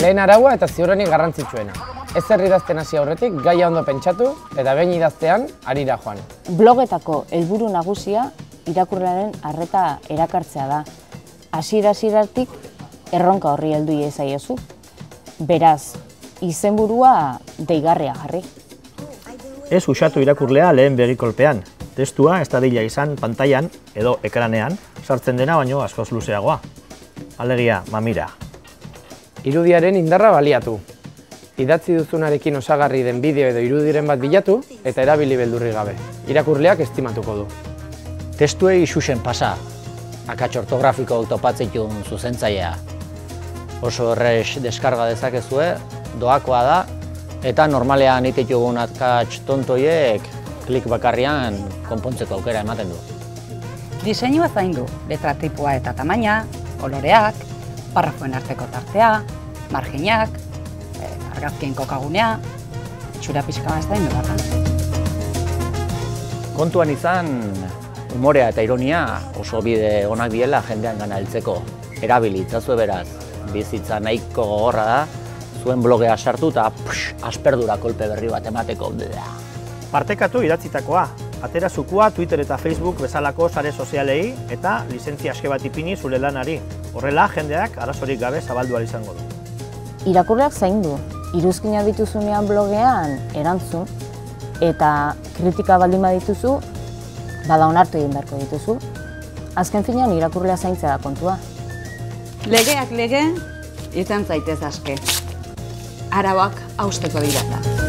Lehen araua eta ziurrenik garrantzitsuena. Ez idazten hasi aurretik gaia ondo pentsatu eta behin idaztean harira joan. Blogetako helburu nagusia irakurlearen arreta erakartzea da. Hasieratik erronka horri heldu iezaiozu. Beraz, izenburua deigarria jarri. Ez usatu irakurlea lehen begikolpean. Testua ez dadila izan pantailan edo ekranean sartzen dena baino askoz luzeagoa. Alegia, mamira. Irudiaren indarra baliatu. Idatzi duzunarekin osagarri den bideo edo irudiren bat bilatu eta erabili beldurri gabe. Irakurleak estimatuko du. Testuei xuxen pasa. Akats ortografiko topatzekun zuzentzailea. Oso errez deskarga dezakezue, doakoa da, eta normalean ititugun akats tontoiek klik bakarrian konpontzeko aukera ematen du. Diseinua zaindu, letra tipua eta tamaina, koloreak, parrafoen arteko tartea, marginak, argazkien kokagunea, itxura pixka bat zaindu bakan. Kontuan izan, umorea eta ironia oso bide onak diela jendean gana heltzeko. Erabili itzazue beraz, bizitza nahiko gogorra da, zuen blogea sartu eta asperdura kolpe berri bat emateko. Partekatu idatzitakoa. Atera zukua Twitter eta Facebook bezalako sare sozialei eta lizentzia aske bat ipini zure lanari. Horrela, jendeak arazorik gabe zabaldu ahal izango du. Irakurleak zaindu. Iruzkina dituzunean blogean erantzun eta kritika baldin badituzu, bada onartu egin beharko dituzu. Azken finean irakurlea zaintzea da kontua. Legeak lege, izan zaitez aske. Arauak hausteko dira.